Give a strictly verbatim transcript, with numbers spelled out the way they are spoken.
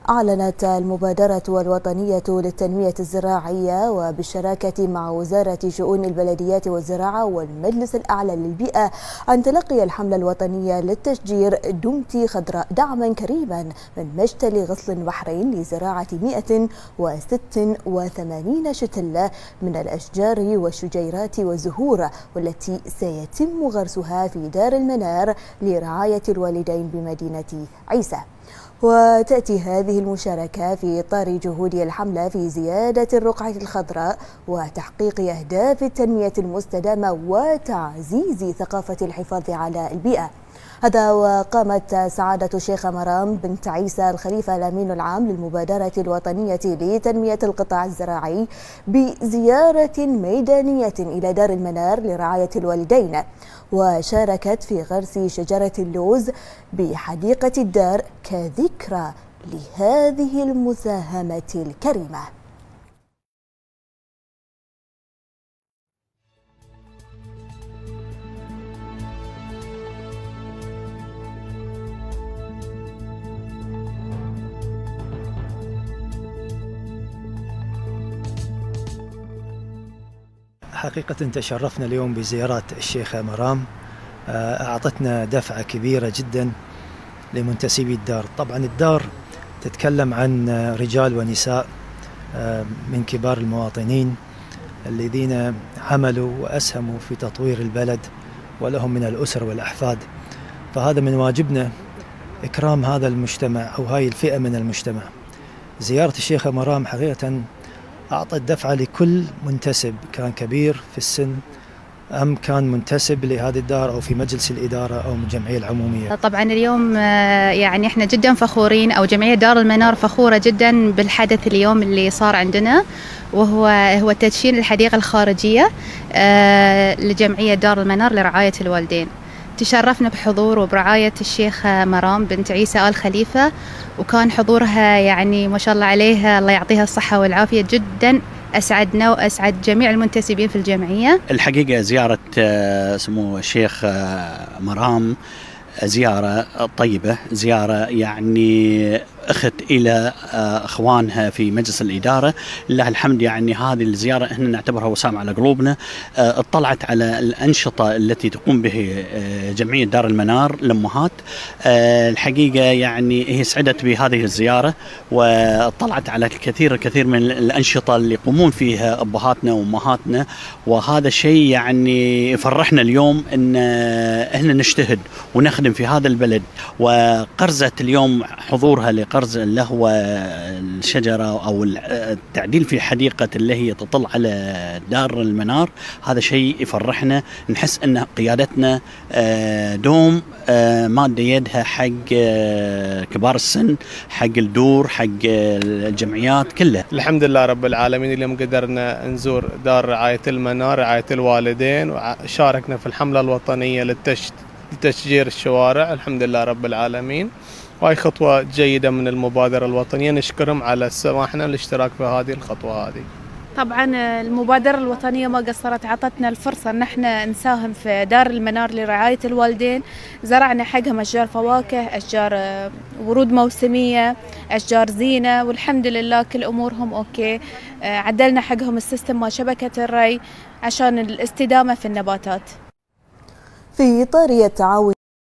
أعلنت المبادرة الوطنية للتنمية الزراعية وبالشراكة مع وزارة شؤون البلديات والزراعة والمجلس الأعلى للبيئة عن تلقي الحملة الوطنية للتشجير دمتي خضراء دعما كريما من مجتل غصن البحرين لزراعة مئة وستة وثمانين شتلة من الأشجار والشجيرات والزهور، والتي سيتم غرسها في دار المنار لرعاية الوالدين بمدينة عيسى. وتأتي هذه المشاركة في إطار جهود الحملة في زيادة الرقعة الخضراء وتحقيق أهداف التنمية المستدامة وتعزيز ثقافة الحفاظ على البيئة. هذا وقامت سعادة الشيخ مرام بنت عيسى الخليفة الأمين العام للمبادرة الوطنية لتنمية القطاع الزراعي بزيارة ميدانية إلى دار المنار لرعاية الوالدين، وشاركت في غرس شجرة اللوز بحديقة الدار كذكرى لهذه المساهمة الكريمة. حقيقة تشرفنا اليوم بزيارة الشيخة مرام، أعطتنا دفعة كبيرة جدا لمنتسبي الدار. طبعا الدار تتكلم عن رجال ونساء من كبار المواطنين الذين عملوا وأسهموا في تطوير البلد ولهم من الأسر والأحفاد، فهذا من واجبنا إكرام هذا المجتمع أو هاي الفئة من المجتمع. زيارة الشيخة مرام حقيقة أعطت دفعة لكل منتسب، كان كبير في السن أم كان منتسب لهذه الدار أو في مجلس الإدارة أو الجمعية العمومية. طبعا اليوم يعني احنا جدا فخورين، أو جمعية دار المنار فخورة جدا بالحدث اليوم اللي صار عندنا، وهو هو تدشين الحديقة الخارجية لجمعية دار المنار لرعاية الوالدين. تشرفنا بحضور وبرعاية الشيخة مرام بنت عيسى آل خليفة، وكان حضورها يعني ما شاء الله عليها، الله يعطيها الصحة والعافية، جدا أسعدنا وأسعد جميع المنتسبين في الجمعية. الحقيقة زيارة سمو الشيخ مرام زيارة طيبة، زيارة يعني أخت إلى أخوانها في مجلس الإدارة، لله الحمد. يعني هذه الزيارة إحنا نعتبرها وسام على قلوبنا، اطلعت على الأنشطة التي تقوم به جمعية دار المنار للأمهات. الحقيقة يعني هي سعدت بهذه الزيارة، واطلعت على الكثير الكثير من الأنشطة اللي يقومون فيها أبهاتنا وأمهاتنا، وهذا الشيء يعني يفرحنا اليوم إن إحنا نجتهد ونخدم في هذا البلد. وقرزت اليوم حضورها لقرز اللي هو الشجرة أو التعديل في حديقة اللي هي تطل على دار المنار، هذا شيء يفرحنا. نحس أن قيادتنا دوم مادة يدها حق كبار السن، حق الدور، حق الجمعيات كلها. الحمد لله رب العالمين، اليوم قدرنا نزور دار رعاية المنار رعاية الوالدين، وشاركنا في الحملة الوطنية لتشجير الشوارع. الحمد لله رب العالمين، وهي خطوة جيدة من المبادرة الوطنية، نشكرهم على سماحنا الاشتراك في هذه الخطوة هذه. طبعا المبادرة الوطنية ما قصرت، عطتنا الفرصة ان احنا نساهم في دار المنار لرعاية الوالدين. زرعنا حقهم اشجار فواكه، اشجار ورود موسمية، اشجار زينة، والحمد لله كل امورهم اوكي. عدلنا حقهم السيستم مال شبكة الري عشان الاستدامة في النباتات. في إطار التعاون